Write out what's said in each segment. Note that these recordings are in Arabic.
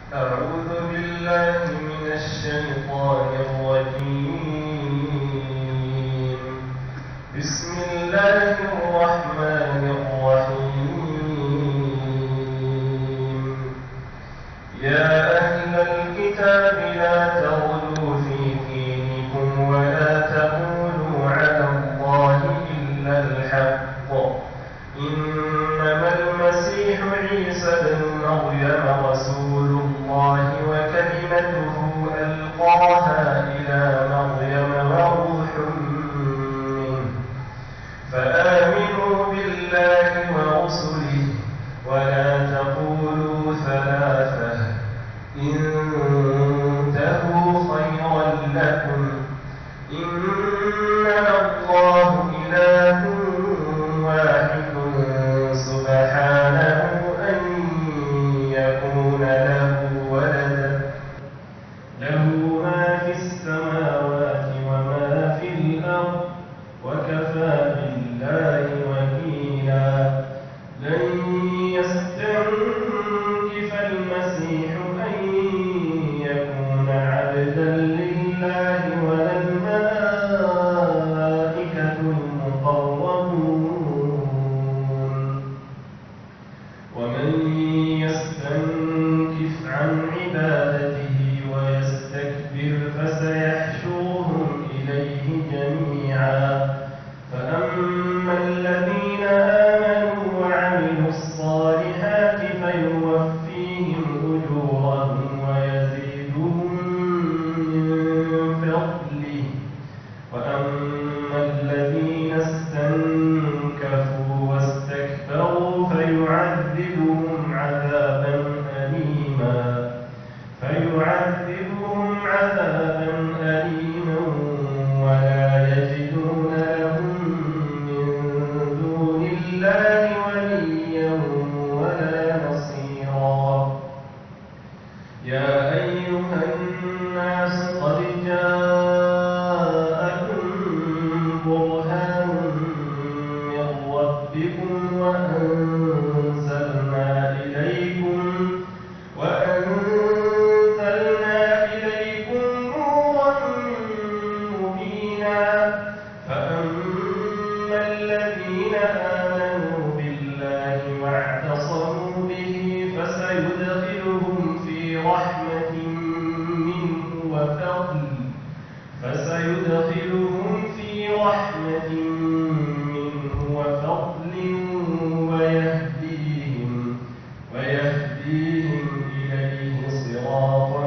أعوذ بالله من الشيطان الرجيم. بسم الله الرحمن الرحيم. يا أهل الكتاب لا تغلوا في دينكم ولا تقولوا على الله إلا الحق، إنما المسيح عيسى بن مريم رسول الله وكلمته ألقاها إلى مريم وروح منه، فآمنوا بالله ورسله ولا تقولوا ثلاثة، انتهوا خيرا لكم، إنما الله إله واحد سبحانه أن يكون له ولد، له ما في السماوات وما في الأرض وكفى بالله وكيلا. لن يستنكف المسيح أن يكون عبدا لله ولا الملائكة المقربون، ومن يستنكف عن عبادته ويستكبر فسيحشرهم إليه جميعا. فأما الذين آمنوا وعملوا الصالحات فيوفيهم أجورهم ويزيدهم من فضله، وأما الذين استنكفوا واستكبروا فيعذبهم عذابا أليما ولا يجدون لهم من دون الله وليا ولا نصيرا. يا أيها الناس قد جاءكم برهان من ربكم وأنزلنا إليكم نورا مبينا. فأما الذين آمنوا بالله واعتصموا به فسيدخلهم في رحمة منه وفضل ويهديهم إليه صراطا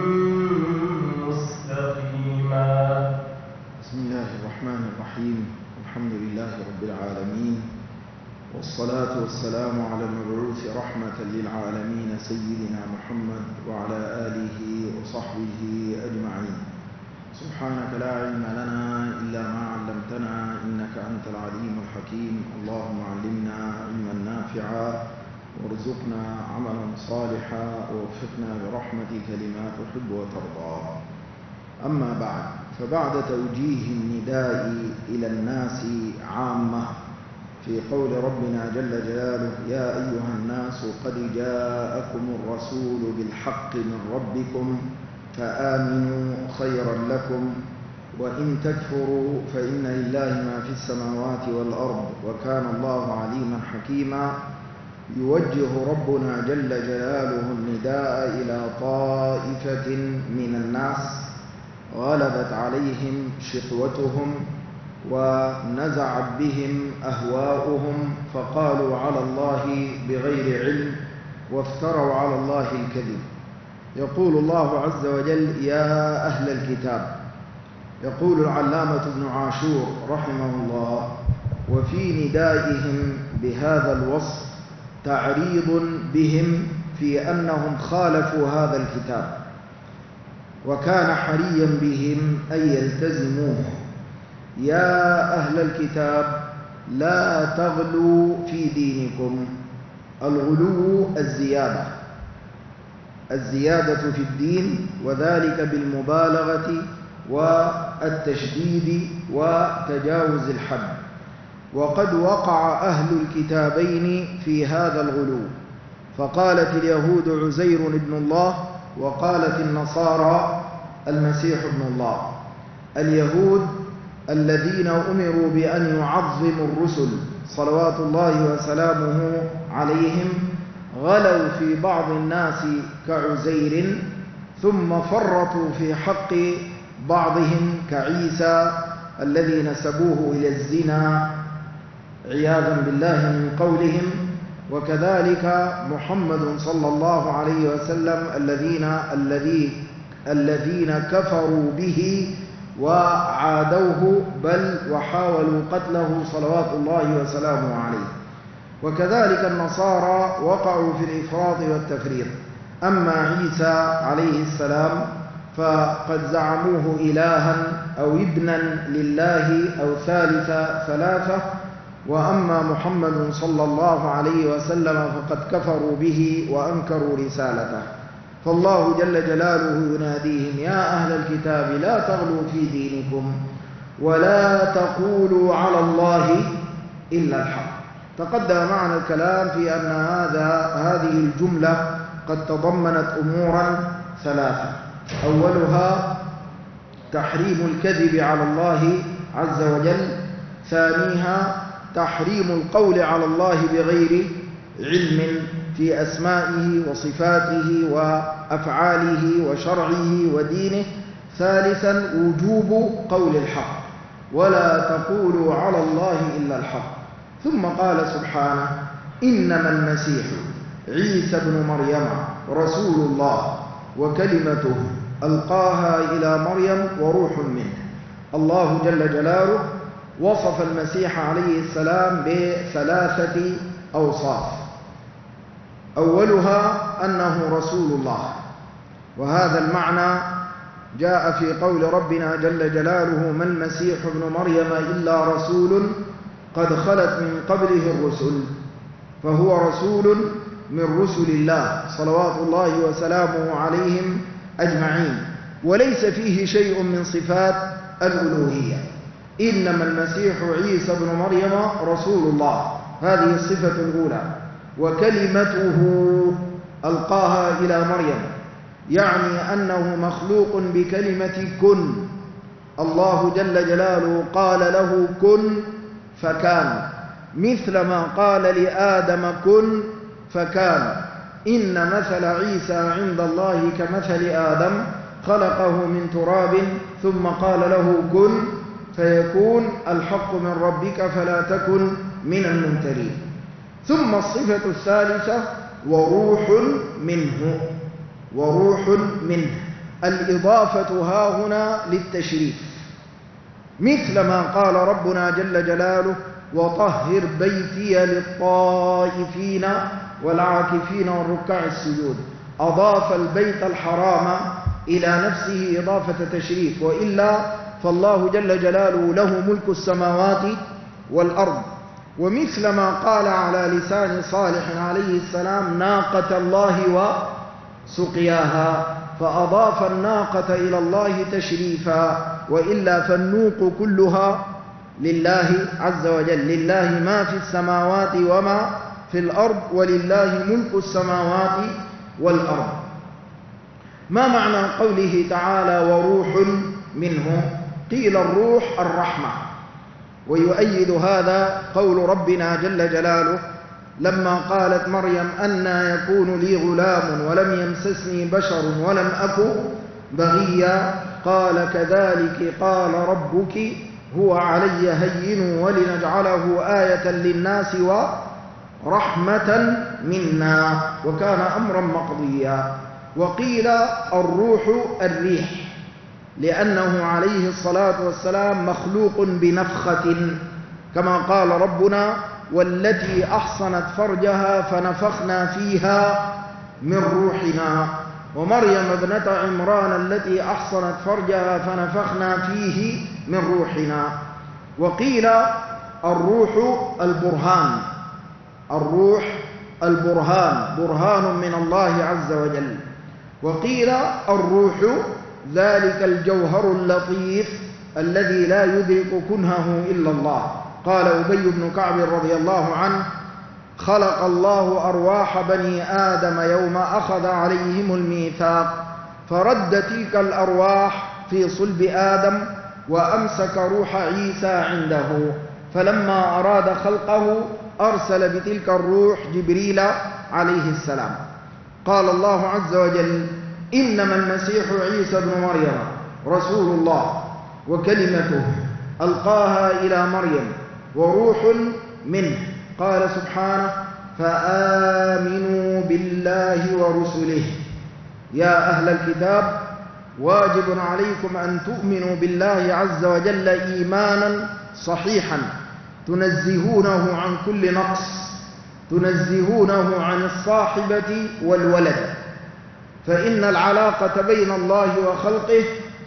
مستقيما. بسم الله الرحمن الرحيم. الحمد لله رب العالمين، والصلاة والسلام على المبعوث رحمة للعالمين سيدنا محمد وعلى آله وصحبه أجمعين. سبحانك لا علم لنا إلا ما علمتنا إنك أنت العليم الحكيم. اللهم علمنا علما نافعا وارزقنا عملا صالحا ووفقنا برحمتك لما تحب وترضى. أما بعد، فبعد توجيه النداء إلى الناس عامة في قول ربنا جل جلاله: يا أيها الناس قد جاءكم الرسول بالحق من ربكم فآمنوا خيرا لكم، وإن تكفروا فإن لله ما في السماوات والأرض وكان الله عليما حكيما. يوجه ربنا جل جلاله النداء إلى طائفة من الناس غلبت عليهم شقوتهم ونزعت بهم أهواؤهم فقالوا على الله بغير علم وافتروا على الله الكذب. يقول الله عز وجل: يا أهل الكتاب. يقول العلامة ابن عاشور رحمه الله: وفي ندائهم بهذا الوصف تعريض بهم في أنهم خالفوا هذا الكتاب، وكان حريا بهم أن يلتزموه. يا أهل الكتاب لا تغلوا في دينكم. الغلو الزيادة في الدين، وذلك بالمبالغة والتشديد وتجاوز الحد. وقد وقع أهل الكتابين في هذا الغلو، فقالت اليهود عزير ابن الله وقالت النصارى المسيح ابن الله. اليهود الذين أمروا بأن يعظموا الرسل صلوات الله وسلامه عليهم غلوا في بعض الناس كعزير، ثم فرطوا في حق بعضهم كعيسى الذي نسبوه إلى الزنا عياذا بالله من قولهم، وكذلك محمد صلى الله عليه وسلم الذين كفروا به وعادوه بل وحاولوا قتله صلوات الله وسلامه عليه. وكذلك النصارى وقعوا في الإفراط والتفريط. أما عيسى عليه السلام فقد زعموه إلها أو ابنا لله أو ثالث ثلاثة، وأما محمد صلى الله عليه وسلم فقد كفروا به وأنكروا رسالته. فالله جل جلاله يناديهم: يا أهل الكتاب لا تغلوا في دينكم ولا تقولوا على الله إلا الحق. تقدم معنا الكلام في أن هذه الجملة قد تضمنت أمورا ثلاثة: أولها تحريم الكذب على الله عز وجل، ثانيها تحريم القول على الله بغير علم في أسمائه وصفاته وأفعاله وشرعه ودينه، ثالثا وجوب قول الحق ولا تقولوا على الله إلا الحق. ثم قال سبحانه: إنما المسيح عيسى بن مريم رسول الله وكلمته ألقاها إلى مريم وروح منه. الله جل جلاله وصف المسيح عليه السلام بثلاثة أوصاف: أولها أنه رسول الله، وهذا المعنى جاء في قول ربنا جل جلاله: ما المسيح ابن مريم إلا رسول قد خلت من قبله الرسل، فهو رسول من رسل الله صلوات الله وسلامه عليهم أجمعين، وليس فيه شيء من صفات الألوهية. إنما المسيح عيسى بن مريم رسول الله، هذه الصفة الأولى. وكلمته ألقاها إلى مريم، يعني أنه مخلوق بكلمة كن. الله جل جلاله قال له كن فكان، مثل ما قال لآدم كن فكان. إن مثل عيسى عند الله كمثل آدم، خلقه من تراب ثم قال له كن فيكون، الحق من ربك فلا تكن من الممترين. ثم الصفة الثالثة وروح منه. وروح منه، الإضافة هاهنا للتشريف، مثل ما قال ربنا جل جلاله: وطهر بيتي للطائفين والعاكفين والركع السجود. أضاف البيت الحرام إلى نفسه إضافة تشريف، وإلا فالله جل جلاله له ملك السماوات والأرض. ومثل ما قال على لسان صالح عليه السلام: ناقة الله وسقياها، فأضاف الناقة إلى الله تشريفا، وإلا فالنوق كلها لله عز وجل. لله ما في السماوات وما في الأرض، ولله ملك السماوات والأرض. ما معنى قوله تعالى وروح منه؟ قيل الروح الرحمة، ويؤيد هذا قول ربنا جل جلاله لما قالت مريم: أنى يكون لي غلام ولم يمسسني بشر ولم أك بغيا، قال كذلك قال ربك هو علي هين ولنجعله آية للناس ورحمة منا وكان أمرا مقضيا. وقيل الروح الريح، لأنه عليه الصلاة والسلام مخلوق بنفخة، كما قال ربنا: والتي أحصنت فرجها فنفخنا فيها من روحنا. ومريم ابنة عمران التي أحصنت فرجها فنفخنا فيه من روحنا. وقيل الروح البرهان، الروح البرهان، برهان من الله عز وجل. وقيل الروح ذلك الجوهر اللطيف الذي لا يدرك كنهه إلا الله. قال أبي بن كعب رضي الله عنه: خلق الله أرواح بني آدم يوم أخذ عليهم الميثاق، فرد تلك الأرواح في صلب آدم وأمسك روح عيسى عنده، فلما أراد خلقه أرسل بتلك الروح جبريل عليه السلام. قال الله عز وجل: إنما المسيح عيسى بن مريم رسول الله وكلمته ألقاها إلى مريم وروح منه. قال سبحانه: فآمنوا بالله ورسله. يا أهل الكتاب، واجب عليكم أن تؤمنوا بالله عز وجل إيمانا صحيحا تنزهونه عن كل نقص، تنزهونه عن الصاحبة والولد، فإن العلاقة بين الله وخلقه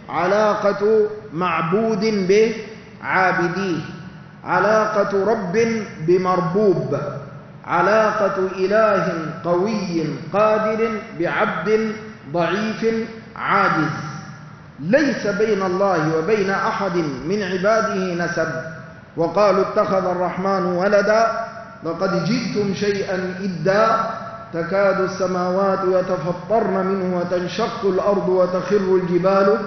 علاقة معبود بعابديه، علاقة رب بمربوب، علاقة إله قوي قادر بعبد ضعيف عاجز. ليس بين الله وبين أحد من عباده نسب. وقالوا اتخذ الرحمن ولدا لقد جئتم شيئا إدا تكاد السماوات يتفطرن منه وتنشق الأرض وتخر الجبال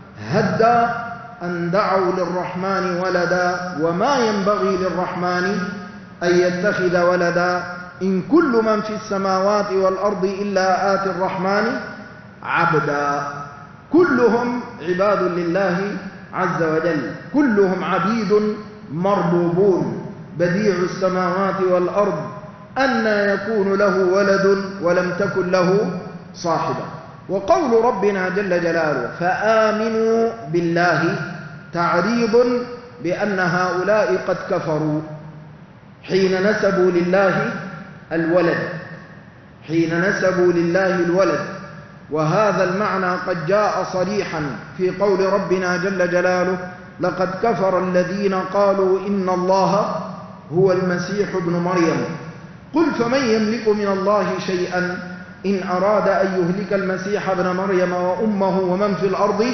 هدا أن دعوا للرحمن ولدا وما ينبغي للرحمن أن يتخذ ولدا إن كل من في السماوات والأرض إلا آتي الرحمن عبدا. كلهم عباد لله عز وجل، كلهم عبيد مربوبون. بديع السماوات والأرض أنى يكون له ولد ولم تكن له صاحبة. وقول ربنا جل جلاله: فآمنوا بالله، تعريض بأن هؤلاء قد كفروا حين نسبوا لله الولد، حين نسبوا لله الولد. وهذا المعنى قد جاء صريحا في قول ربنا جل جلاله: لقد كفر الذين قالوا إن الله هو المسيح ابن مريم. قل فمن يملك من الله شيئا إن أراد أن يهلك المسيح ابن مريم وأمه ومن في الأرض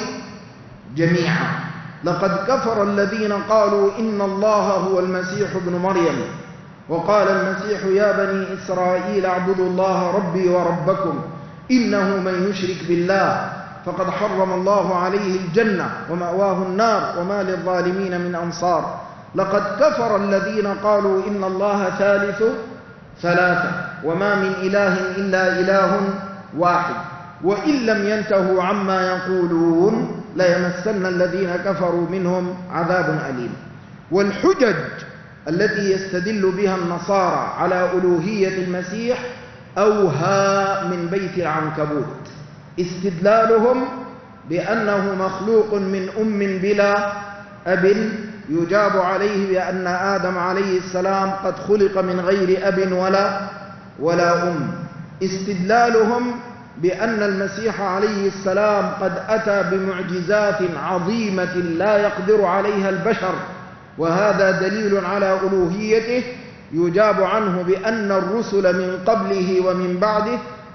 جميعا. لقد كفر الذين قالوا إن الله هو المسيح ابن مريم. وقال المسيح: يا بني إسرائيل اعبدوا الله ربي وربكم إنه من يشرك بالله فقد حرم الله عليه الجنة ومأواه النار وما للظالمين من أنصار. لقد كفر الذين قالوا إن الله ثالث ثلاثة وما من إله إلا إله واحد وإن لم ينتهوا عما يقولون ليمسن الذين كفروا منهم عذاب أليم. والحجج التي يستدل بها النصارى على ألوهية المسيح أوهى من بيت العنكبوت. استدلالهم بأنه مخلوق من أم بلا أب يجاب عليه بأن آدم عليه السلام قد خلق من غير أب ولا أم. استدلالهم بأن المسيح عليه السلام قد أتى بمعجزات عظيمة لا يقدر عليها البشر، وهذا دليل على ألوهيته. يجاب عنه بأن الرسل من قبله ومن بعده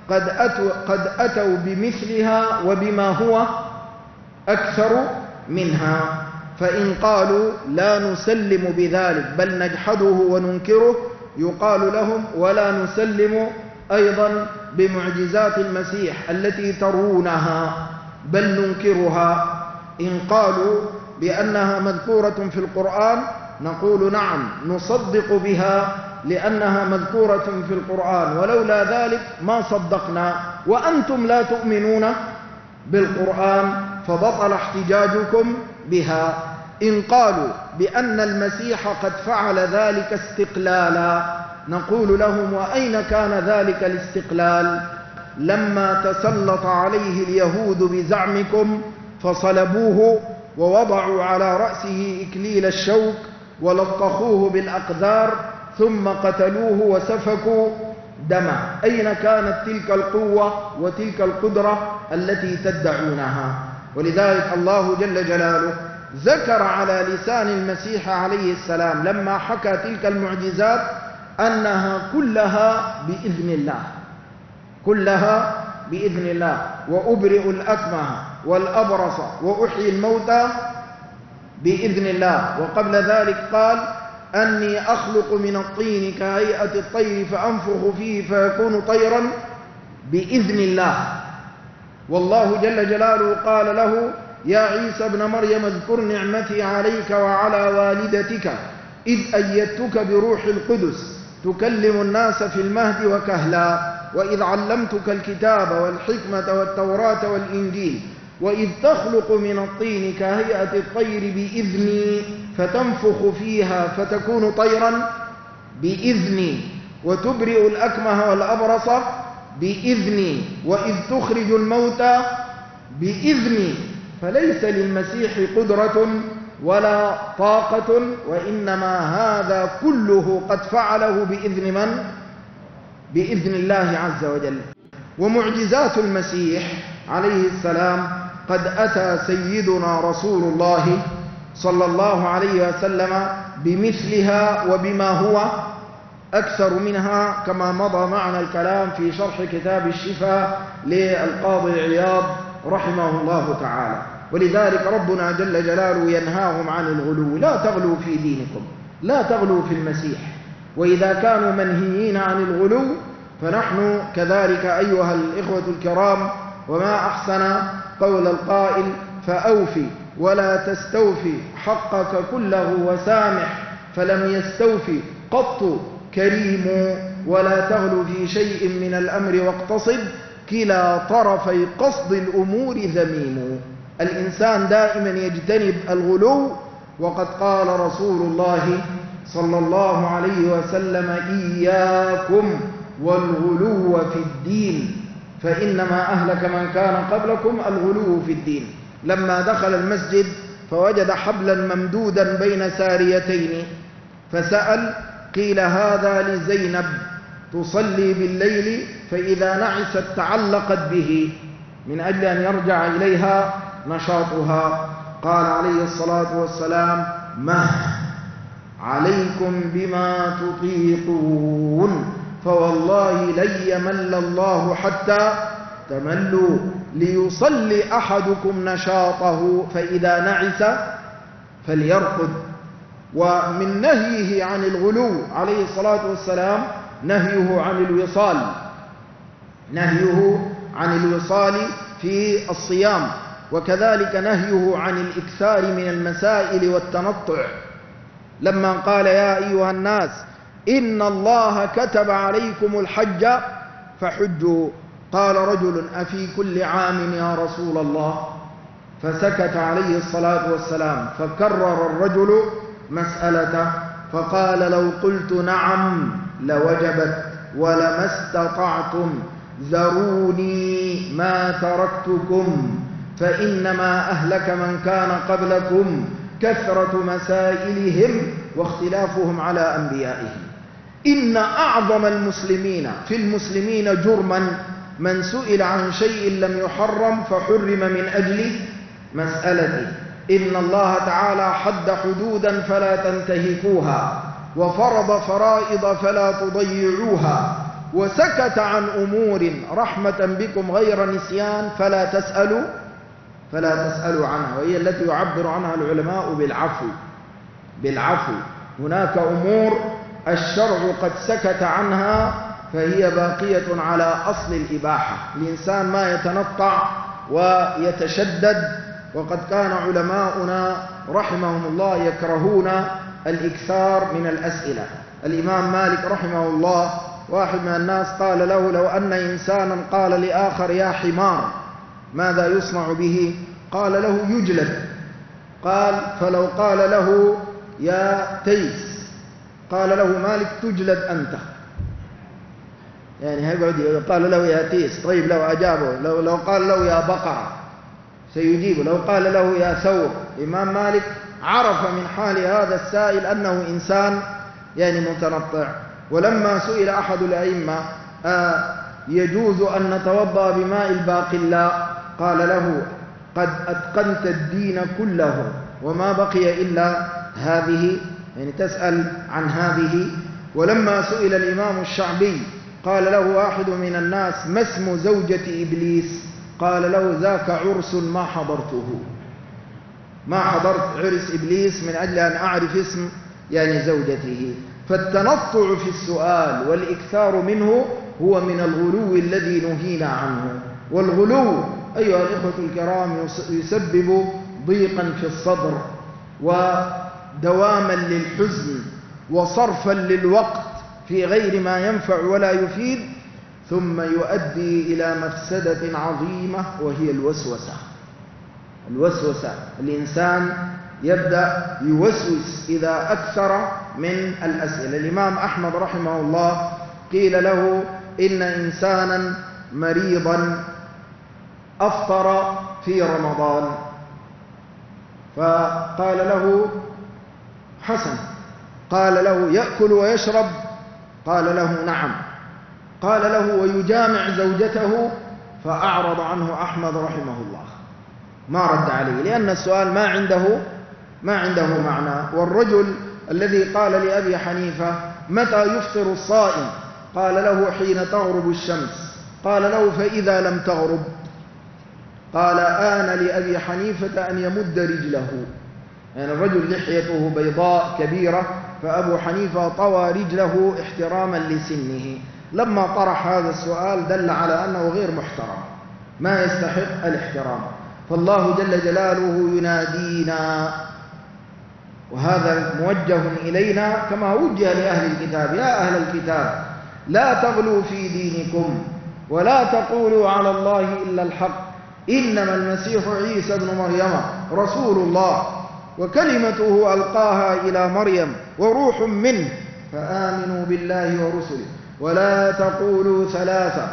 قد أتوا بمثلها وبما هو أكثر منها. فإن قالوا لا نسلم بذلك بل نجحده وننكره يقال لهم: ولا نسلم أيضا بمعجزات المسيح التي ترونها بل ننكرها. إن قالوا بأنها مذكورة في القرآن نقول: نعم نصدق بها لأنها مذكورة في القرآن، ولولا ذلك ما صدقنا، وأنتم لا تؤمنون بالقرآن فبطل احتجاجكم بها. إن قالوا بأن المسيح قد فعل ذلك استقلالا نقول لهم: وأين كان ذلك الاستقلال لما تسلط عليه اليهود بزعمكم فصلبوه ووضعوا على رأسه إكليل الشوك ولطخوه بالأقذار ثم قتلوه وسفكوا دمه؟ أين كانت تلك القوة وتلك القدرة التي تدعونها؟ ولذلك الله جل جلاله ذكر على لسان المسيح عليه السلام لما حكى تلك المعجزات أنها كلها بإذن الله، كلها بإذن الله. وأبرئ الأكمه والأبرص وأحيي الموتى بإذن الله. وقبل ذلك قال: أني أخلق من الطين كهيئة الطير فأنفخ فيه فيكون طيرا بإذن الله. والله جل جلاله قال له: يا عيسى ابن مريم اذكر نعمتي عليك وعلى والدتك إذ أيدتك بروح القدس تكلم الناس في المهد وكهلا، وإذ علمتك الكتاب والحكمة والتوراة والإنجيل، وإذ تخلق من الطين كهيئة الطير بإذني فتنفخ فيها فتكون طيرا بإذني، وتبرئ الأكمه والأبرص بإذني، وإذ تخرج الموتى بإذني. فليس للمسيح قدرة ولا طاقة، وإنما هذا كله قد فعله بإذن من؟ بإذن الله عز وجل. ومعجزات المسيح عليه السلام قد أتى سيدنا رسول الله صلى الله عليه وسلم بمثلها وبما هو أكثر منها، كما مضى معنا الكلام في شرح كتاب الشفاء للقاضي عياض رحمه الله تعالى. ولذلك ربنا جل جلاله ينهاهم عن الغلو: لا تغلوا في دينكم، لا تغلوا في المسيح. وإذا كانوا منهيين عن الغلو فنحن كذلك أيها الإخوة الكرام. وما أحسن قول القائل: فأوفي ولا تستوفي حقك كله وسامح، فلم يستوفي قط كريم، ولا تغلو في شيء من الأمر واقتصد، كلا طرفي قصد الأمور ذميم. الإنسان دائما يجتنب الغلو، وقد قال رسول الله صلى الله عليه وسلم: إياكم والغلو في الدين فإنما أهلك من كان قبلكم الغلو في الدين. لما دخل المسجد فوجد حبلا ممدودا بين ساريتين فسأل، قيل: هذا لزينب تصلي بالليل فإذا نعست تعلقت به من أجل أن يرجع إليها نشاطها. قال عليه الصلاة والسلام: مه عليكم بما تطيقون، فوالله لن يمل الله حتى تملوا، ليصلي أحدكم نشاطه فإذا نعس فليرقد. ومن نهيه عن الغلو عليه الصلاة والسلام نهيه عن الوصال، نهيه عن الوصال في الصيام، وكذلك نهيه عن الإكثار من المسائل والتنطع. لما قال: يا أيها الناس إن الله كتب عليكم الحج فحجوا، قال رجل: أفي كل عام يا رسول الله؟ فسكت عليه الصلاة والسلام، فكرر الرجل مسألته فقال: لو قلت نعم لوجبت ولما استطعتم، ذروني ما تركتكم، فإنما أهلك من كان قبلكم كثرة مسائلهم واختلافهم على أنبيائهم. إن أعظم المسلمين في المسلمين جرما من سئل عن شيء لم يحرم فحرم من أجل مسألته. إن الله تعالى حد حدودا فلا تنتهكوها، وفرض فرائض فلا تضيعوها، وسكت عن أمور رحمة بكم غير نسيان فلا تسألوا عنها، وهي التي يعبر عنها العلماء بالعفو. هناك أمور الشرع قد سكت عنها فهي باقية على أصل الإباحة، الإنسان ما يتنطع ويتشدد. وقد كان علماؤنا رحمهم الله يكرهون الإكثار من الأسئلة. الإمام مالك رحمه الله واحد من الناس قال له: لو أن إنسانا قال لآخر يا حمار ماذا يصنع به؟ قال له: يجلد. قال: فلو قال له يا تيس؟ قال له مالك: تجلد أنت. يعني هيقعد قال له يا تيس، طيب لو أجابه، لو قال له يا بقرة سيجيبه، لو قال له يا ثور. الإمام مالك عرف من حال هذا السائل أنه إنسان يعني متنطع. ولما سئل أحد الأئمة: يجوز أن نتوضأ بماء الباقلاء؟ قال له: قد أتقنت الدين كله وما بقي إلا هذه، يعني تسأل عن هذه. ولما سئل الإمام الشعبي قال له واحد من الناس: ما اسم زوجة إبليس؟ قال له: ذاك عرس ما حضرته، ما حضرت عرس إبليس من أجل أن أعرف اسم يعني زوجته. فالتنطع في السؤال والإكثار منه هو من الغلو الذي نهينا عنه. والغلو أيها الإخوة الكرام يسبب ضيقا في الصدر ودواما للحزن وصرفا للوقت في غير ما ينفع ولا يفيد، ثم يؤدي إلى مفسدة عظيمة وهي الوسوسة. الإنسان يبدأ يوسوس إذا أكثر من الأسئلة. الإمام أحمد رحمه الله قيل له إن إنسانا مريضا أفطر في رمضان، فقال له حسن، قال له يأكل ويشرب؟ قال له نعم. قال له ويجامع زوجته؟ فأعرض عنه أحمد رحمه الله، ما رد عليه، لأن السؤال ما عنده معنى. والرجل الذي قال لأبي حنيفة متى يفطر الصائم؟ قال له حين تغرب الشمس. قال له فإذا لم تغرب؟ قال آن لأبي حنيفة أن يمد رجله، يعني الرجل لحيته بيضاء كبيرة، فأبو حنيفة طوى رجله احتراما لسنه. لما طرح هذا السؤال دل على أنه غير محترم، ما يستحق الاحترام. فالله جل جلاله ينادينا، وهذا موجه إلينا كما وجه لأهل الكتاب: يا أهل الكتاب لا تغلوا في دينكم ولا تقولوا على الله إلا الحق، إنما المسيح عيسى بن مريم رسول الله وكلمته ألقاها إلى مريم وروح منه، فآمنوا بالله ورسله ولا تقولوا ثلاثة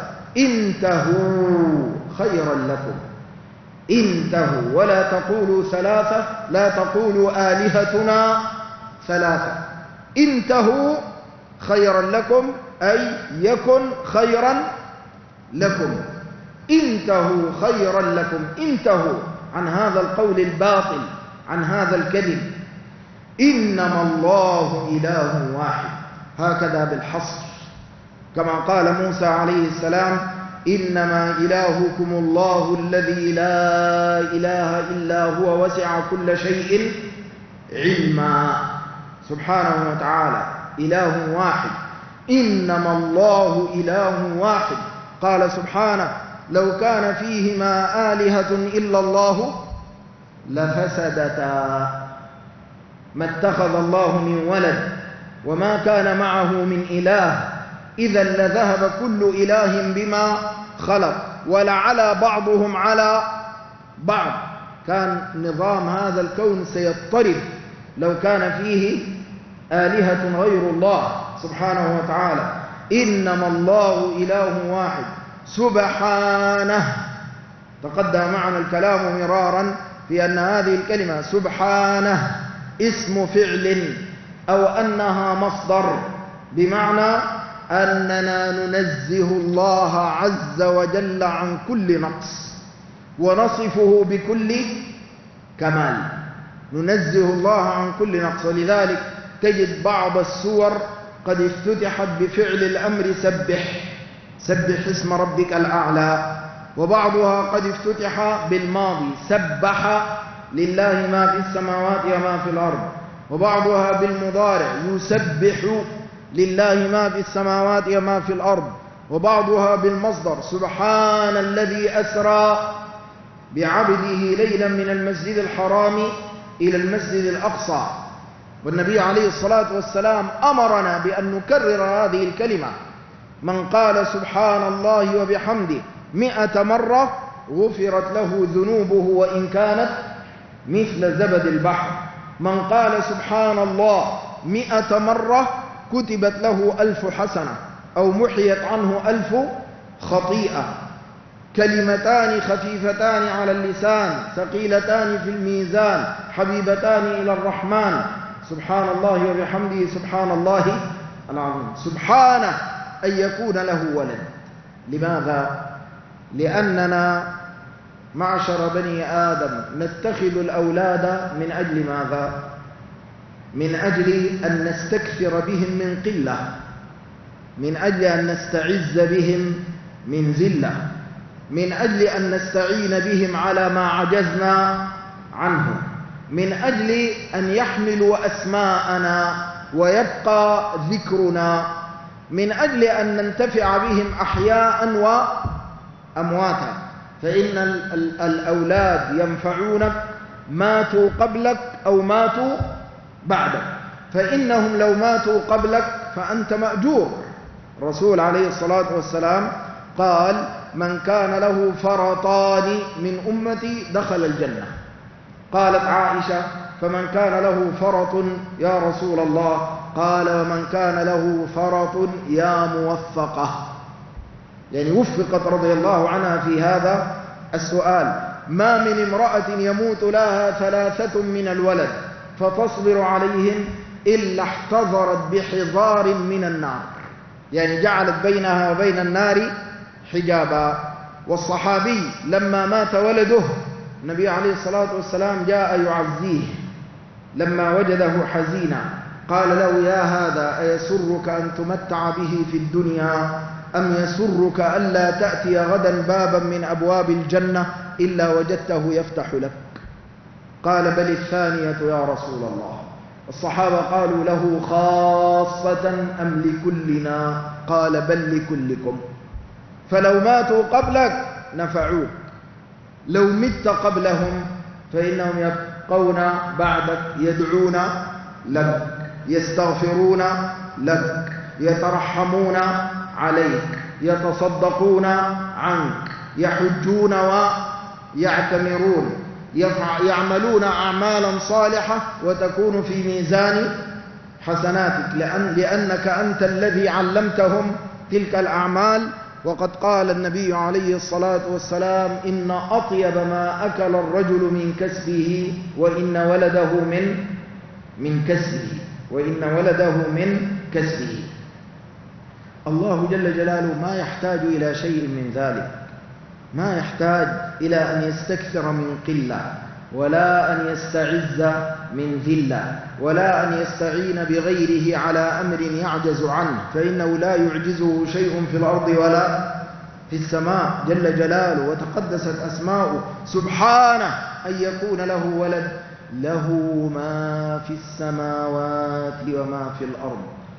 انتهوا خيرا لكم. انتهوا، ولا تقولوا ثلاثة، لا تقولوا آلهتنا ثلاثة. انتهوا خيرا لكم، أي يكن خيرا لكم. انتهوا خيرا لكم، انتهوا عن هذا القول الباطل، عن هذا الكذب. إنما الله إله واحد، هكذا بالحصر، كما قال موسى عليه السلام: إنما إلهكم الله الذي لا إله إلا هو وسع كل شيء علما. سبحانه وتعالى إله واحد، إنما الله إله واحد. قال سبحانه: لو كان فيهما آلهة إلا الله لفسدتا، ما اتخذ الله من ولد وما كان معه من إله، إذا لذهب كل إله بما خلق ولعلى بعضهم على بعض. كان نظام هذا الكون سيضطرب لو كان فيه آلهة غير الله سبحانه وتعالى. إنما الله إله واحد سبحانه. تقدم معنا الكلام مرارا في أن هذه الكلمة سبحانه اسم فعل، أو أنها مصدر، بمعنى أننا ننزه الله عز وجل عن كل نقص ونصفه بكل كمال. ننزه الله عن كل نقص. ولذلك تجد بعض السور قد افتتحت بفعل الأمر سبح اسم ربك الأعلى، وبعضها قد افتتح بالماضي سبح لله ما في السماوات وما في الأرض، وبعضها بالمضارع يسبح لله ما في السماوات وما في الأرض، وبعضها بالمصدر سبحان الذي أسرى بعبده ليلا من المسجد الحرام إلى المسجد الأقصى. والنبي عليه الصلاة والسلام أمرنا بأن نكرر هذه الكلمة. من قال سبحان الله وبحمده 100 مرة غفرت له ذنوبه وإن كانت مثل زبد البحر. من قال سبحان الله 100 مرة كتبت له 1000 حسنة، أو محيت عنه 1000 خطيئة. كلمتان خفيفتان على اللسان ثقيلتان في الميزان حبيبتان إلى الرحمن، سبحان الله وبحمده سبحان الله العظيم. سبحانه أن يكون له ولد. لماذا؟ لأننا معشر بني آدم نتخذ الأولاد من أجل ماذا؟ من أجل أن نستكثر بهم من قلة، من أجل أن نستعز بهم من ذلة، من أجل أن نستعين بهم على ما عجزنا عنه، من أجل أن يحملوا أسماءنا ويبقى ذكرنا، من أجل أن ننتفع بهم أحياء وأمواتا. فإن الأولاد ينفعونك ماتوا قبلك أو ماتوا بعدك، فإنهم لو ماتوا قبلك فأنت مأجور. الرسول عليه الصلاة والسلام قال: من كان له فرطان من أمتي دخل الجنة. قالت عائشة: فمن كان له فرط يا رسول الله؟ قال: ومن كان له فرط يا موفقة. يعني وفقت رضي الله عنها في هذا السؤال. ما من امرأة يموت لها 3 من الولد فتصبر عليهم إلا احتضرت بحضار من النار، يعني جعلت بينها وبين النار حجابا. والصحابي لما مات ولده النبي عليه الصلاة والسلام جاء يعزيه لما وجده حزينا، قال له: يا هذا أيسرك أن تمتع به في الدنيا أم يسرك ألا تأتي غدا بابا من أبواب الجنة إلا وجدته يفتح لك؟ قال: بل الثانية يا رسول الله. الصحابة قالوا له: خاصة أم لكلنا؟ قال: بل لكلكم. فلو ماتوا قبلك نفعوك، لو مت قبلهم فإنهم يبقون بعدك يدعون لك، يستغفرون لك، يترحمون عليك، يتصدقون عنك، يحجون ويعتمرون، يعملون أعمالا صالحة وتكون في ميزان حسناتك، لأنك أنت الذي علمتهم تلك الأعمال. وقد قال النبي عليه الصلاة والسلام: إن أطيب ما أكل الرجل من كسبه وإن ولده من كسبه، وإن ولده من كسبه. الله جل جلاله ما يحتاج إلى شيء من ذلك، ما يحتاج إلى أن يستكثر من قلة، ولا أن يستعز من ذلة، ولا أن يستعين بغيره على أمر يعجز عنه، فإنه لا يعجزه شيء في الأرض ولا في السماء جل جلاله وتقدست أسماؤه. سبحانه أن يكون له ولد، له ما في السماوات وما في الأرض.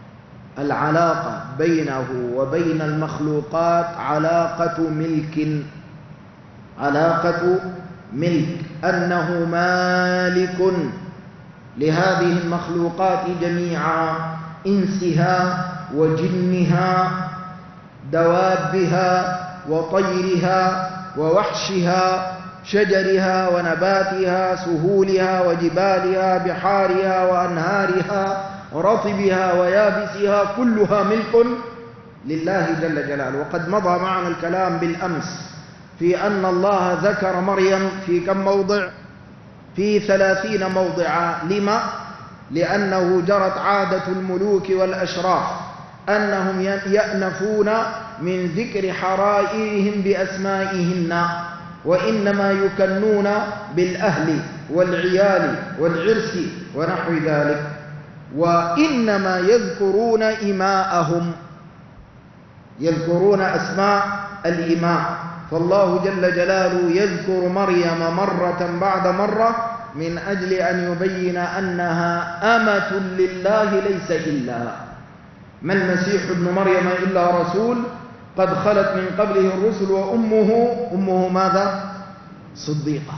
العلاقة بينه وبين المخلوقات علاقة ملك، أنه مالك لهذه المخلوقات جميعا، إنسها وجنها، دوابها وطيرها ووحشها، شجرها ونباتها، سهولها وجبالها، بحارها وأنهارها، رطبها ويابسها، كلها ملك لله جل جلاله. وقد مضى معنا الكلام بالأمس في أن الله ذكر مريم في كم موضع؟ في 30 موضعا. لما؟ لأنه جرت عادة الملوك والأشراف أنهم يأنفون من ذكر حرائرهم بأسمائهن، وإنما يكنون بالأهل والعيال والعرس ونحو ذلك، وإنما يذكرون إماءهم، يذكرون أسماء الإماء. فالله جل جلاله يذكر مريم مرة بعد مرة من أجل أن يبين أنها أمة لله ليس إلا. ما المسيح ابن مريم إلا رسول قد خلت من قبله الرسل وأمه ماذا؟ صديقة.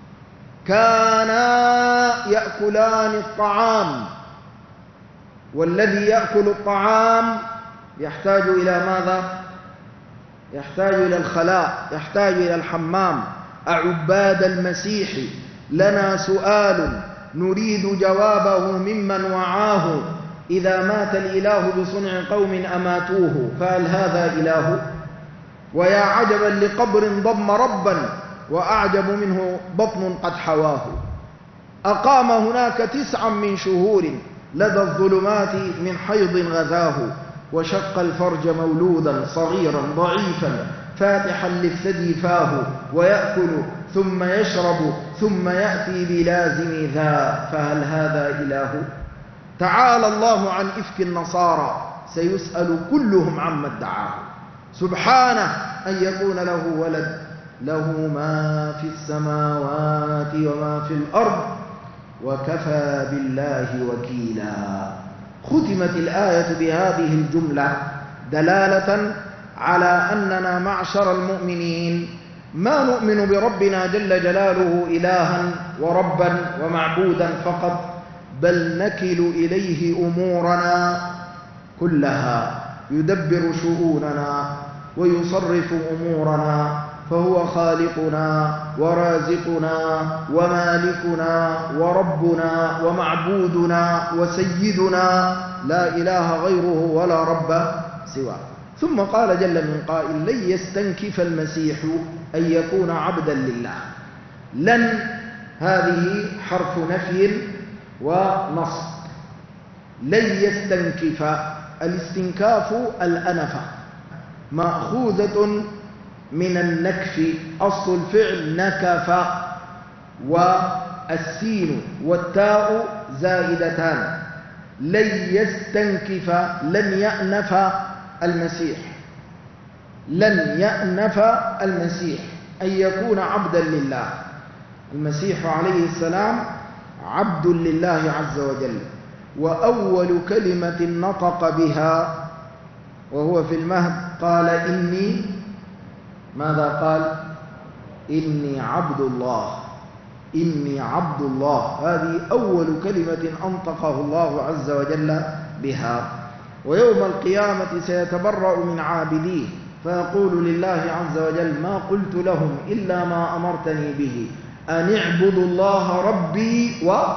كانا يأكلان الطعام، والذي يأكل الطعام يحتاج إلى ماذا؟ يحتاج إلى الخلاء، يحتاج إلى الحمام. أعباد المسيح لنا سؤال نريد جوابه ممن وعاه: إذا مات الإله بصنع قوم أماتوه فهل هذا إله؟ ويا عجبا لقبر ضم ربا وأعجب منه بطن قد حواه. أقام هناك 9 من شهور لدى الظلمات من حيض غذاه، وشق الفرج مولودا صغيرا ضعيفا فاتحا للثدي فاه، ويأكل ثم يشرب ثم يأتي بلازم ذا، فهل هذا إله؟ تعالى الله عن إفك النصارى، سيسأل كلهم عما ادعاه. سبحانه أن يكون له ولد، له ما في السماوات وما في الأرض، وكفى بالله وكيلا. ختمت الآية بهذه الجملة دلالة على أننا معشر المؤمنين ما نؤمن بربنا جل جلاله إلها وربا ومعبودا فقط، بل نكل إليه أمورنا كلها، يدبر شؤوننا ويصرف أمورنا، فهو خالقنا ورازقنا ومالكنا وربنا ومعبودنا وسيدنا، لا إله غيره ولا رب سواه. ثم قال جل من قائل: لن يستنكف المسيح أن يكون عبدا لله. لن هذه حرف نفي ونصب. لن يستنكف، الاستنكاف الأنفة، مأخوذة من النكف، أصل الفعل نكف، والسين والتاء زائدتان. لن يستنكف، لن يأنف المسيح، لن يأنف المسيح أن يكون عبدا لله. المسيح عليه السلام عبد لله عز وجل، وأول كلمة نطق بها وهو في المهد قال: إني، ماذا قال؟ إني عبد الله، إني عبد الله. هذه أول كلمة أنطقه الله عز وجل بها. ويوم القيامة سيتبرأ من عابديه فيقول لله عز وجل: ما قلت لهم إلا ما أمرتني به، أن اعبدوا الله ربي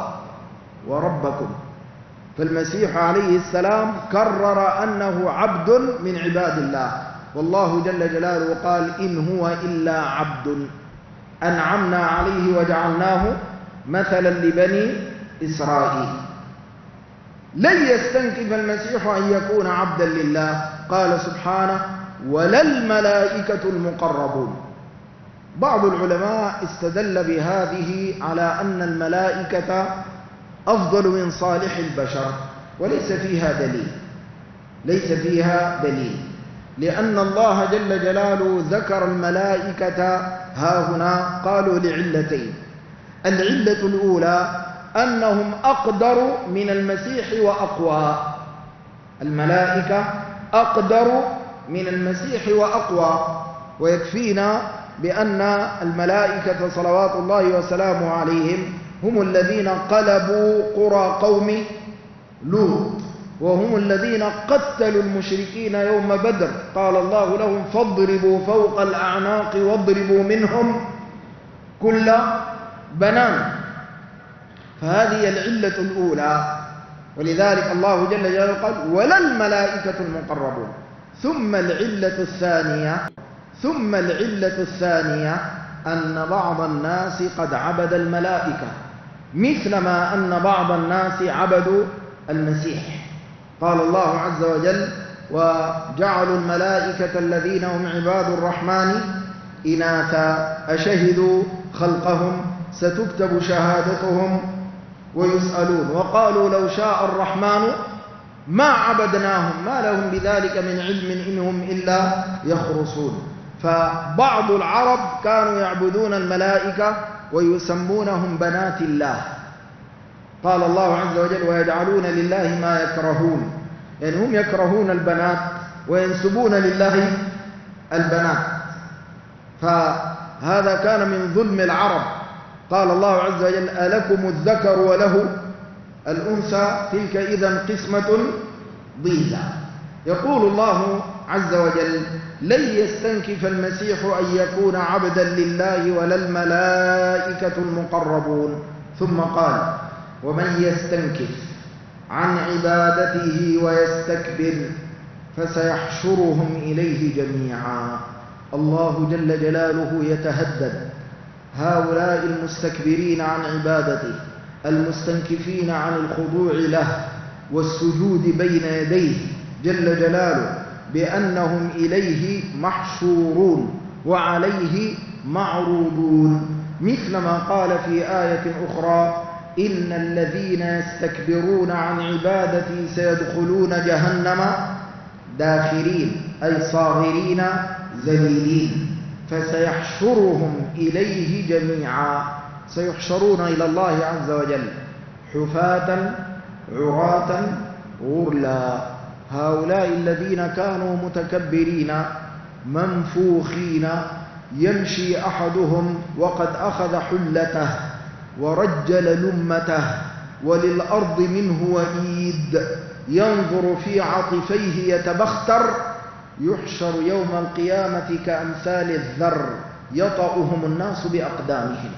وربكم. فالمسيح عليه السلام كرر أنه عبد من عباد الله، والله جل جلاله قال: إن هو إلا عبد أنعمنا عليه وجعلناه مثلا لبني إسرائيل. لن يستنكف المسيح أن يكون عبدا لله. قال سبحانه: ولا الملائكة المقربون. بعض العلماء استدل بهذه على أن الملائكة أفضل من صالح البشر، وليس فيها دليل، ليس فيها دليل، لأن الله جل جلاله ذكر الملائكة هاهنا قالوا لعلتين. العلة الأولى أنهم أقدر من المسيح وأقوى. الملائكة أقدر من المسيح وأقوى، ويكفينا بأن الملائكة صلوات الله وسلامه عليهم هم الذين قلبوا قرى قوم لوط، وهم الذين قتلوا المشركين يوم بدر. قال الله لهم: فاضربوا فوق الأعناق واضربوا منهم كل بنان. فهذه العلة الأولى، ولذلك الله جل جلاله قال: ولا الملائكة المقربون. ثم العلة الثانية أن بعض الناس قد عبد الملائكة، مثلما أن بعض الناس عبدوا المسيح. قال الله عز وجل: وجعلوا الملائكة الذين هم عباد الرحمن إناثا أشهدوا خلقهم ستكتب شهادتهم ويسألون وقالوا لو شاء الرحمن ما عبدناهم ما لهم بذلك من علم إنهم إلا يخرصون. فبعض العرب كانوا يعبدون الملائكة ويسمونهم بنات الله. قال الله عز وجل: ويجعلون لله ما يكرهون، يعني هم يكرهون البنات وينسبون لله البنات. فهذا كان من ظلم العرب. قال الله عز وجل: ألكم الذكر وله الأنثى تلك إذا قسمة ضيزى. يقول الله عز وجل: لن يستنكف المسيح أن يكون عبدا لله ولا الملائكة المقربون. ثم قال: ومن يستنكف عن عبادته ويستكبر فسيحشرهم إليه جميعا. الله جل جلاله يتهدد هؤلاء المستكبرين عن عبادته، المستنكفين عن الخضوع له والسجود بين يديه جل جلاله، بأنهم إليه محشورون وعليه معروضون، مثلما قال في آية أخرى: إن الذين يستكبرون عن عبادتي سيدخلون جهنم داخرين، أي صاغرين ذليلين. فسيحشرهم إليه جميعا، سيحشرون إلى الله عز وجل حفاة عراة غرلا. هؤلاء الذين كانوا متكبرين منفوخين، يمشي أحدهم وقد أخذ حلته ورجل لمته وللأرض منه وإيد، ينظر في عطفيه يتبختر، يحشر يوم القيامة كأمثال الذر يطأهم الناس بأقدامهم.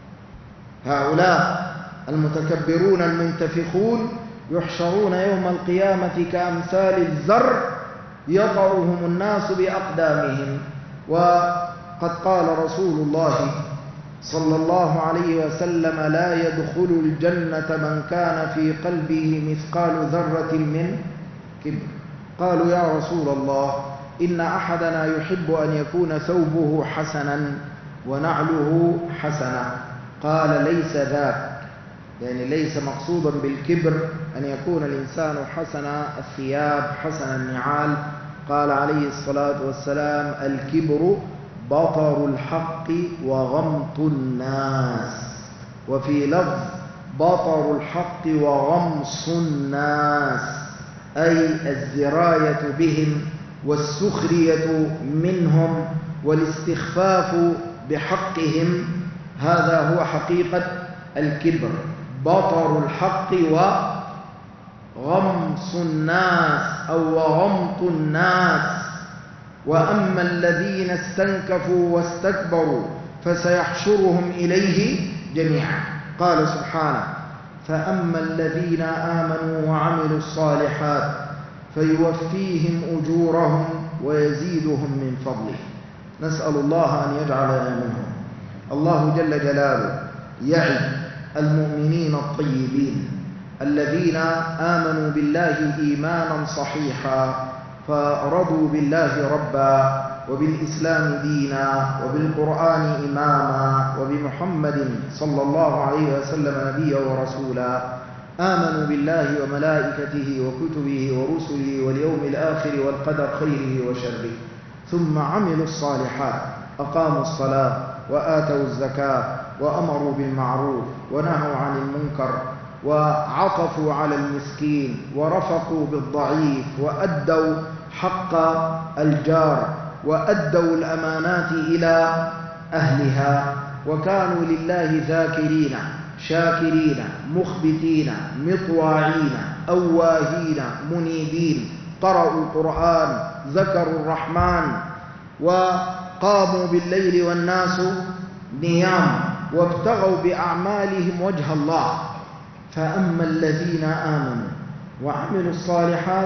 هؤلاء المتكبرون المنتفخون يحشرون يوم القيامة كأمثال الذر يطأهم الناس بأقدامهم. وقد قال رسول الله صلى الله عليه وسلم: لا يدخل الجنة من كان في قلبه مثقال ذرة من كبر. قالوا: يا رسول الله، إن أحدنا يحب أن يكون ثوبه حسنا ونعله حسنا. قال: ليس ذاك، يعني ليس مقصودا بالكبر أن يكون الإنسان حسن الثياب حسن النعال. قال عليه الصلاة والسلام: الكبر بطر الحق وغمط الناس. وفي لفظ: بطر الحق وغمص الناس، أي الزراية بهم والسخرية منهم والاستخفاف بحقهم. هذا هو حقيقة الكبر، بطر الحق وغمص الناس أو وغمط الناس. وأما الذين استنكفوا واستكبروا فسيحشرهم إليه جميعا. قال سبحانه: فأما الذين آمنوا وعملوا الصالحات فيوفيهم أجورهم ويزيدهم من فضله. نسأل الله أن يجعلنا منهم. الله جل جلاله يعد المؤمنين الطيبين الذين آمنوا بالله إيمانا صحيحا، فرضوا بالله ربا وبالإسلام دينا وبالقرآن إماما وبمحمد صلى الله عليه وسلم نبيا ورسولا. آمنوا بالله وملائكته وكتبه ورسله واليوم الآخر والقدر خيره وشره، ثم عملوا الصالحات، أقاموا الصلاة وآتوا الزكاة وأمروا بالمعروف ونهوا عن المنكر وعطفوا على المسكين ورفقوا بالضعيف وأدوا حق الجار وأدوا الأمانات إلى أهلها، وكانوا لله ذاكرين شاكرين مخبتين مطواعين أواهين منيبين، قرأوا القرآن، ذكروا الرحمن، وقاموا بالليل والناس نيام، وابتغوا بأعمالهم وجه الله. فأما الذين آمنوا وعملوا الصالحات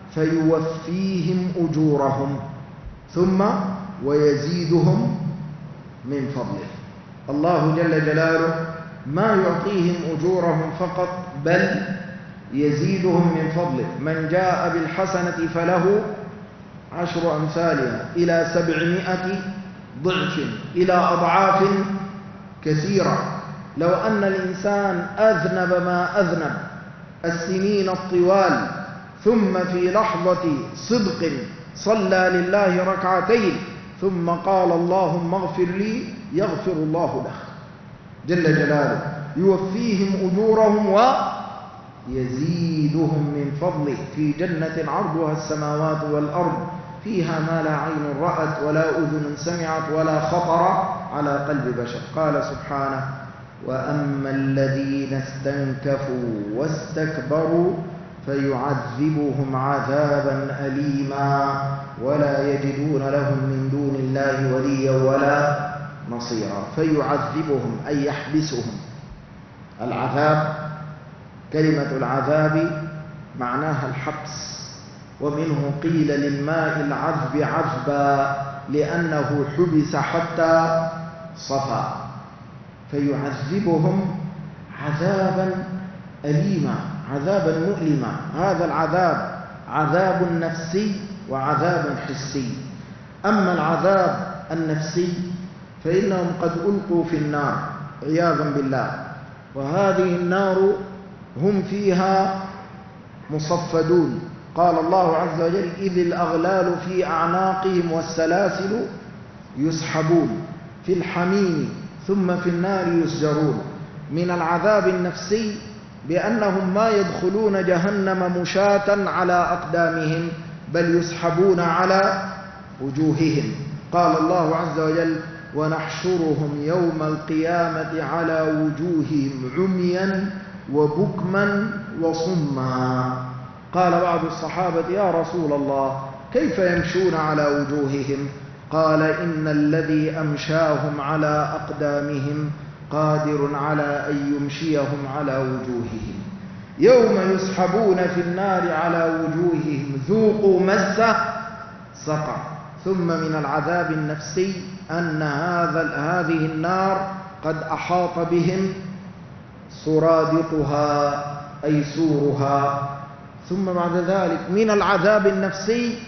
فيوفيهم أجورهم ثم ويزيدهم من فضله. الله جل جلاله ما يعطيهم أجورهم فقط، بل يزيدهم من فضله. من جاء بالحسنة فله 10 أمثالها إلى 700 ضعف إلى أضعاف كثيرة. لو أن الإنسان أذنب ما أذنب السنين الطوال، ثم في لحظة صدق صلى لله ركعتين ثم قال: اللهم اغفر لي، يغفر الله له جل جلاله، يوفيهم أجورهم ويزيدهم من فضله في جنة عرضها السماوات والأرض، فيها ما لا عين رأت ولا أذن سمعت ولا خطر على قلب بشر. قال سبحانه: وأما الذين استنكفوا واستكبروا فيعذبهم عذابا أليما ولا يجدون لهم من دون الله وليا ولا نصيرا. فيعذبهم أي يحبسهم. العذاب، كلمة العذاب معناها الحبس، ومنه قيل للماء العذب عذبا لأنه حبس حتى صفى. فيعذبهم عذابا أليما، عذابا مؤلما. هذا العذاب عذاب نفسي وعذاب حسي. أما العذاب النفسي فإنهم قد ألقوا في النار عياذا بالله، وهذه النار هم فيها مصفدون. قال الله عز وجل: إذ الأغلال في أعناقهم والسلاسل يسحبون في الحميم ثم في النار يسجرون. من العذاب النفسي بأنهم ما يدخلون جهنم مشاة على أقدامهم بل يسحبون على وجوههم. قال الله عز وجل: ونحشرهم يوم القيامة على وجوههم عميا وبكما وصما. قال بعض الصحابة: يا رسول الله، كيف يمشون على وجوههم؟ قال: إن الذي أمشاهم على أقدامهم قادر على أن يمشيهم على وجوههم. يوم يسحبون في النار على وجوههم ذوقوا مس سقر. ثم من العذاب النفسي أن هذه النار قد أحاط بهم سرادقها أي سورها. ثم بعد ذلك من العذاب النفسي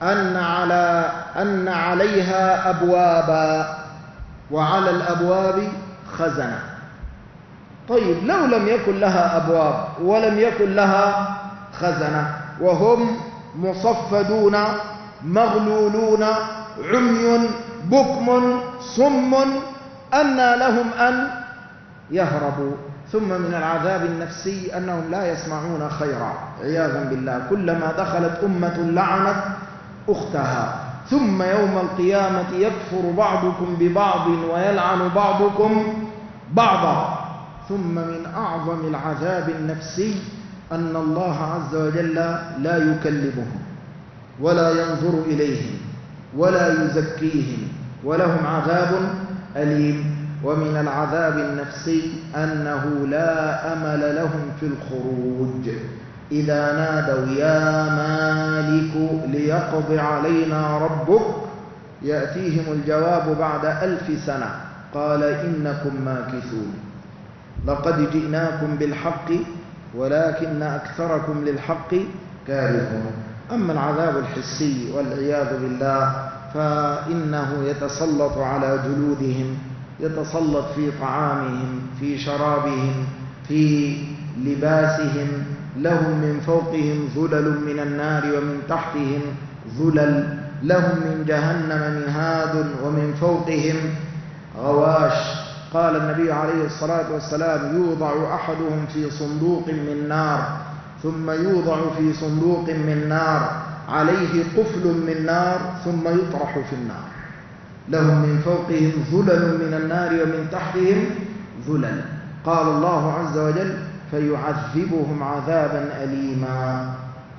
أن عليها أبوابا وعلى الأبواب خزنة. طيب، لو لم يكن لها أبواب ولم يكن لها خزنة وهم مصفدون مغلولون عمي بكم صم، أنى لهم أن يهربوا؟ ثم من العذاب النفسي أنهم لا يسمعون خيرا عياذا بالله. كلما دخلت أمة لعنت أختها. ثم يوم القيامة يكفر بعضكم ببعض ويلعن بعضكم بعضا. ثم من أعظم العذاب النفسي أن الله عز وجل لا يكلمهم ولا ينظر إليهم ولا يزكيهم ولهم عذاب أليم. ومن العذاب النفسي أنه لا أمل لهم في الخروج. إذا نادوا: يا مالك ليقض علينا ربك، يأتيهم الجواب بعد 1000 سنة: قال إنكم ماكثون. لقد جئناكم بالحق ولكن أكثركم للحق كارهون. أما العذاب الحسي والعياذ بالله فإنه يتسلط على جلودهم، يتسلط في طعامهم، في شرابهم، في لباسهم. لهم من فوقهم ظلل من النار ومن تحتهم ظلل. لهم من جهنم مهاد ومن فوقهم غواش. قال النبي عليه الصلاة والسلام: يوضع أحدهم في صندوق من نار، ثم يوضع في صندوق من نار عليه قفل من نار، ثم يطرح في النار. لهم من فوقهم ظلل من النار ومن تحتهم ظلل. قال الله عز وجل: فيعذبهم عذابا أليما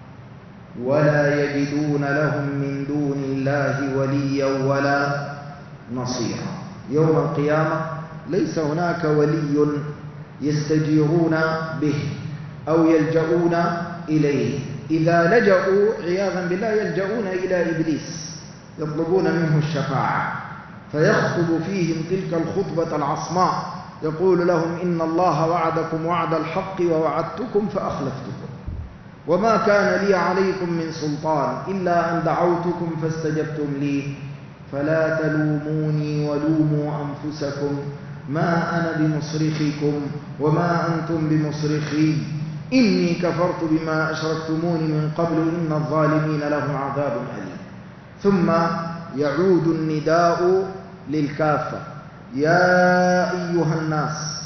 ولا يجدون لهم من دون الله وليا ولا نصيرا. يوم القيامة ليس هناك ولي يستجيرون به أو يلجؤون إليه. إذا لجأوا عياذا بالله يلجؤون إلى إبليس، يطلبون منه الشفاعة، فيخطب فيهم تلك الخطبة العصماء، يقول لهم: إن الله وعدكم وعد الحق ووعدتكم فأخلفتكم، وما كان لي عليكم من سلطان إلا أن دعوتكم فاستجبتم لي، فلا تلوموني ولوموا أنفسكم، ما أنا بمصرخكم وما أنتم بمصرخي، إني كفرت بما أشركتموني من قبل إن الظالمين لهم عذاب أليم. ثم يعود النداء للكافة: يا أيها الناس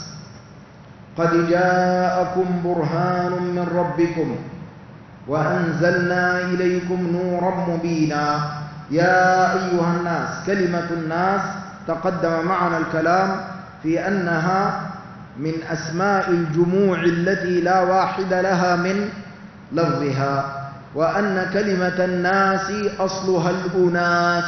قد جاءكم برهان من ربكم وأنزلنا إليكم نورا مبينا. يا أيها الناس، كلمة الناس تقدم معنا الكلام في أنها من أسماء الجموع التي لا واحد لها من لفظها، وأن كلمة الناس أصلها الأناس،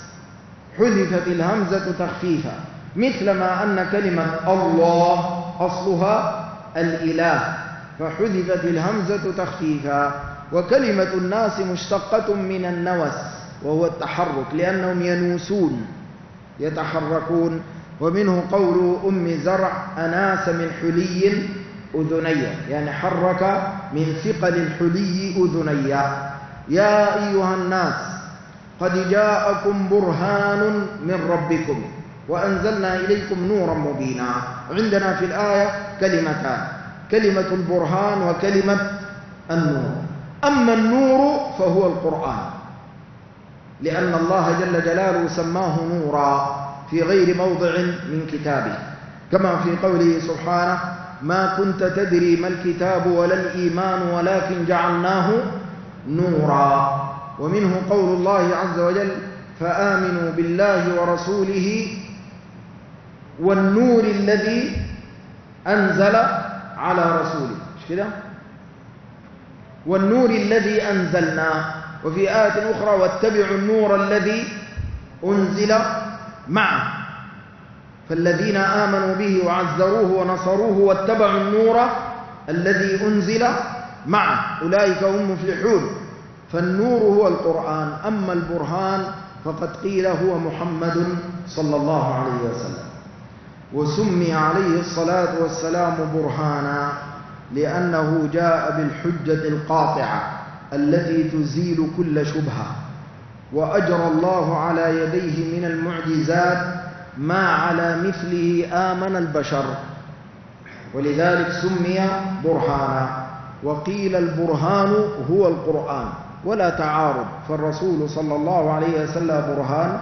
حذفت الهمزة تخفيفا، مثلما أن كلمة الله أصلها الإله فحذفت الهمزة تخفيفا. وكلمة الناس مشتقة من النوس وهو التحرك، لأنهم ينوسون يتحركون. ومنه قول أم زرع: أناس من حلي أذني، يعني حرك من ثقل الحلي أذني. يا أيها الناس قد جاءكم برهان من ربكم وأنزلنا إليكم نورا مبينا. عندنا في الآية كلمتان: كلمة البرهان وكلمة النور. أما النور فهو القرآن، لأن الله جل جلاله سماه نورا في غير موضع من كتابه، كما في قوله سبحانه: ما كنت تدري ما الكتاب ولا الإيمان ولكن جعلناه نورا. ومنه قول الله عز وجل فآمنوا بالله ورسوله والنور الذي أنزل على رسوله، مش كده؟ والنور الذي أنزلنا. وفي آية أخرى واتبعوا النور الذي أنزل معه. فالذين آمنوا به وعزروه ونصروه واتبعوا النور الذي أنزل معه أولئك هم المفلحون. فالنور هو القرآن، أما البرهان فقد قيل هو محمد صلى الله عليه وسلم. وسمي عليه الصلاة والسلام برهانا لأنه جاء بالحجة القاطعة التي تزيل كل شبهة، وأجرى الله على يديه من المعجزات ما على مثله آمن البشر، ولذلك سمي برهانا. وقيل البرهان هو القرآن ولا تعارض، فالرسول صلى الله عليه وسلم برهان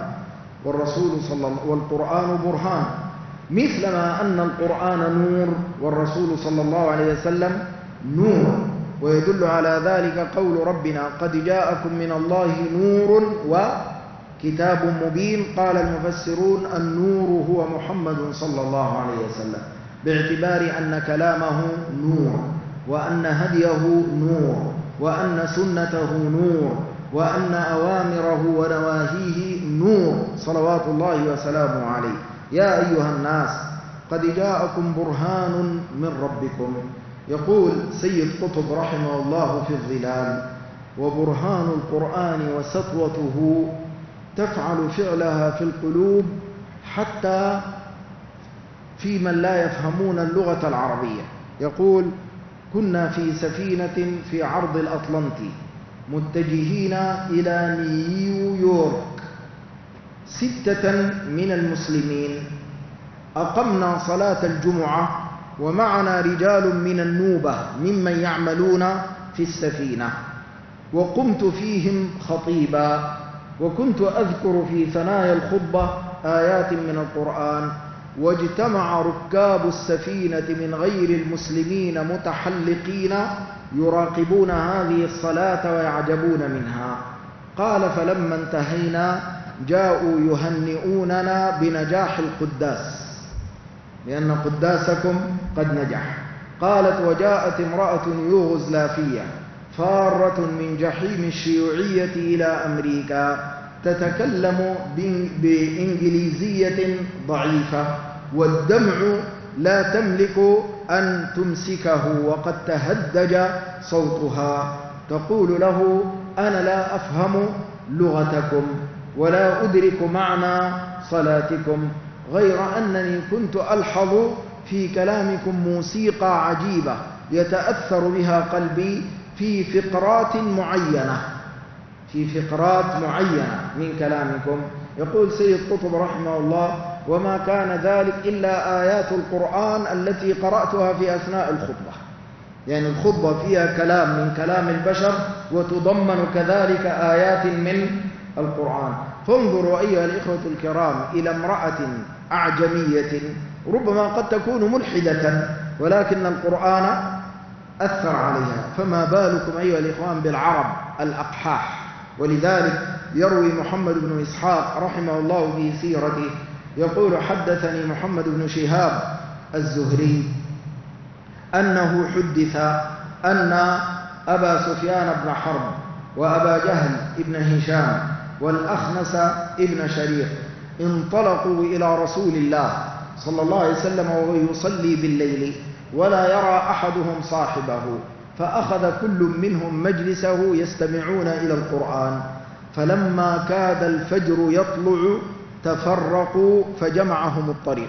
والقرآن برهان، مثلما أن القرآن نور والرسول صلى الله عليه وسلم نور. ويدل على ذلك قول ربنا قد جاءكم من الله نور وكتاب مبين. قال المفسرون النور هو محمد صلى الله عليه وسلم، باعتبار أن كلامه نور، وأن هديه نور، وأن سنته نور، وأن أوامره ونواهيه نور صلوات الله وسلامه عليه. يا أيها الناس قد جاءكم برهان من ربكم. يقول سيد قطب رحمه الله في الظلال وبرهان القرآن وسطوته تفعل فعلها في القلوب حتى في من لا يفهمون اللغة العربية. يقول كنا في سفينة في عرض الأطلنطي متجهين إلى نيويورك، 6 من المسلمين. أقمنا صلاة الجمعة ومعنا رجال من النوبة ممن يعملون في السفينة، وقمت فيهم خطيبا، وكنت أذكر في ثنايا الخطبة آيات من القرآن. واجتمع ركاب السفينة من غير المسلمين متحلقين يراقبون هذه الصلاة ويعجبون منها. قال فلما انتهينا جاءوا يهنئوننا بنجاح القداس، لأن قداسكم قد نجح. قالت وجاءت امرأة يوغوسلافية فارة من جحيم الشيوعية إلى أمريكا تتكلم بإنجليزية ضعيفة، والدمع لا تملك أن تمسكه وقد تهدج صوتها. تقول له أنا لا أفهم لغتكم ولا أدرك معنى صلاتكم، غير أنني كنت ألحظ في كلامكم موسيقى عجيبة يتأثر بها قلبي في فقرات معينة من كلامكم. يقول سيد قطب رحمه الله وما كان ذلك إلا آيات القرآن التي قرأتها في أثناء الخطبة. يعني الخطبة فيها كلام من كلام البشر وتضمن كذلك آيات من القرآن. فانظروا أيها الإخوة الكرام إلى امرأة أعجمية ربما قد تكون ملحدة ولكن القرآن أثر عليها، فما بالكم أيها الإخوان بالعرب الأقحاح. ولذلك يروي محمد بن إسحاق رحمه الله في سيرته يقول حدثني محمد بن شهاب الزهري أنه حدث أن أبا سفيان بن حرب وأبا جهل بن هشام والأخنس بن شريح انطلقوا إلى رسول الله صلى الله عليه وسلم وهو يصلي بالليل ولا يرى أحدهم صاحبه، فأخذ كل منهم مجلسه يستمعون إلى القرآن. فلما كاد الفجر يطلع تفرقوا فجمعهم الطريق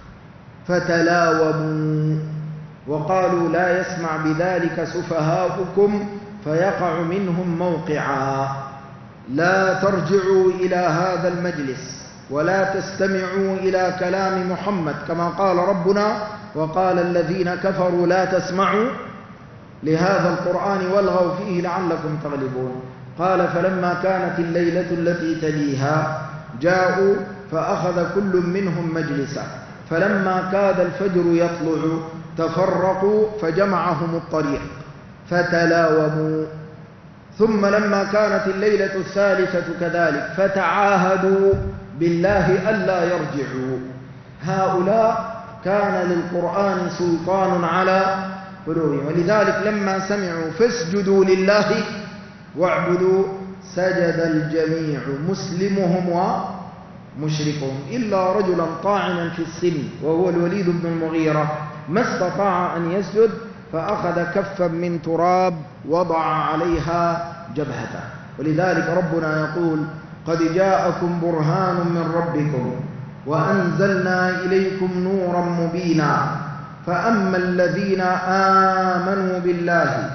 فتلاوموا وقالوا لا يسمع بذلك سفهاؤكم فيقع منهم موقعا، لا ترجعوا إلى هذا المجلس ولا تستمعوا إلى كلام محمد كما قال ربنا وقال الذين كفروا لا تسمعوا لهذا القرآن والغوا فيه لعلكم تغلبون. قال فلما كانت الليلة التي تليها جاءوا فأخذ كل منهم مجلسا، فلما كاد الفجر يطلع تفرقوا فجمعهم الطريق فتلاوموا. ثم لما كانت الليلة الثالثة كذلك فتعاهدوا بالله ألا يرجعوا. هؤلاء كان للقرآن سلطان على قلوبهم، ولذلك لما سمعوا فاسجدوا لله واعبدوا سجد الجميع مسلمهم ومشركهم إلا رجلا طاعنا في السن وهو الوليد بن المغيرة ما استطاع أن يسجد، فأخذ كفا من تراب وضع عليها جبهته. ولذلك ربنا يقول قد جاءكم برهان من ربكم وأنزلنا إليكم نورا مبينا. فأما الذين آمنوا بالله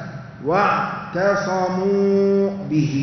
واعتصموا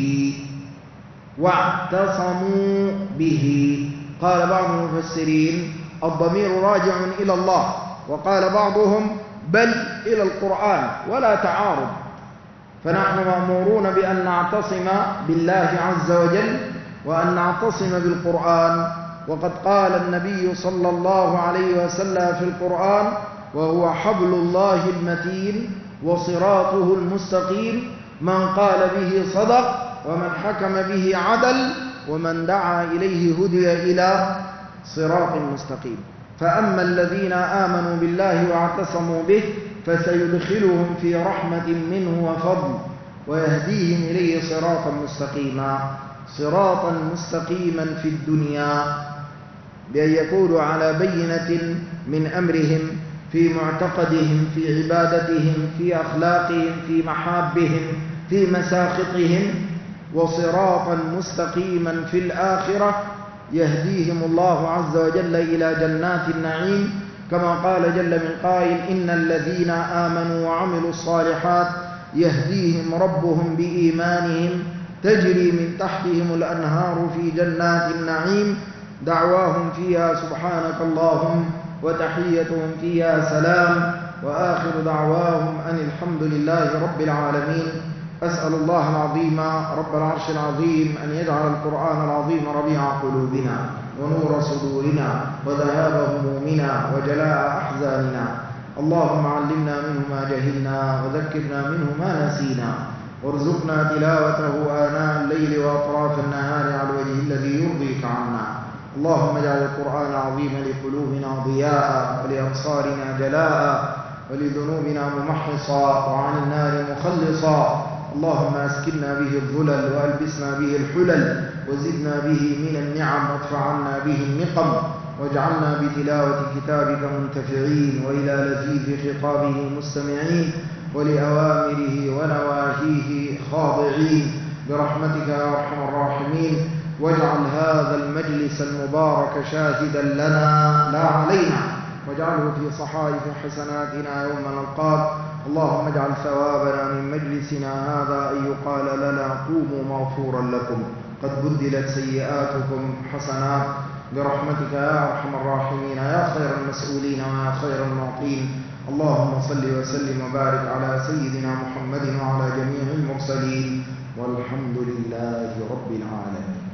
به قال بعض المفسرين الضمير راجع إلى الله، وقال بعضهم بل إلى القرآن ولا تعارض، فنحن مأمورون بأن نعتصم بالله عز وجل وأن نعتصم بالقرآن. وقد قال النبي صلى الله عليه وسلم في القرآن وهو حبل الله المتين وصراطه المستقيم، من قال به صدق ومن حكم به عدل ومن دعا إليه هدي إلى صراط مستقيم. فأما الذين آمنوا بالله واعتصموا به فسيدخلهم في رحمة منه وفضل ويهديهم إليه صراطا مستقيما في الدنيا، بأن يكونوا على بينة من أمرهم في معتقدهم في عبادتهم في أخلاقهم في محابهم في مساخطهم، وصراطا مستقيما في الآخرة يهديهم الله عز وجل إلى جنات النعيم، كما قال جل من قائل إن الذين آمنوا وعملوا الصالحات يهديهم ربهم بإيمانهم تجري من تحتهم الأنهار في جنات النعيم دعواهم فيها سبحانك اللهم وتحيتهم فيها سلام وآخر دعواهم أن الحمد لله رب العالمين. أسأل الله العظيم رب العرش العظيم أن يجعل القرآن العظيم ربيع قلوبنا ونور صدورنا وذهاب همومنا وجلاء أحزاننا. اللهم علمنا منه ما جهلنا وذكرنا منه ما نسينا، وارزقنا تلاوته آناء الليل وأطراف النهار على الوجه الذي يرضيك عنا. اللهم اجعل القرآن العظيم لقلوبنا ضياء ولأبصارنا جلاء ولذنوبنا ممحصا وعن النار مخلصا. اللهم اسكننا به الظلل وألبسنا به الحلل وزدنا به من النعم وادفع عنا به النقم، واجعلنا بتلاوة كتابك منتفعين وإلى لذيذ خطابه مستمعين ولأوامره ونواهيه خاضعين برحمتك يا أرحم الراحمين. واجعل هذا المجلس المبارك شاهدا لنا لا علينا، واجعله في صحائف حسناتنا يوم نلقاك. اللهم اجعل ثوابنا من مجلسنا هذا أن يقال لنا قوموا مغفورا لكم قد بدلت سيئاتكم حسنات برحمتك يا أرحم الراحمين يا خير المسؤولين ويا خير المعطين. اللهم صل وسلم وبارك على سيدنا محمد وعلى جميع المرسلين، والحمد لله رب العالمين.